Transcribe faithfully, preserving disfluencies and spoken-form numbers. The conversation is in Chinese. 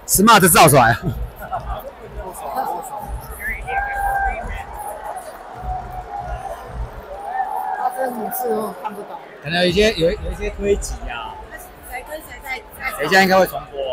，smart 造出来。 他这女士我看不懂。 可能有一些有有一些推挤啊。 谁跟谁在在？ 谁现在应该会重播。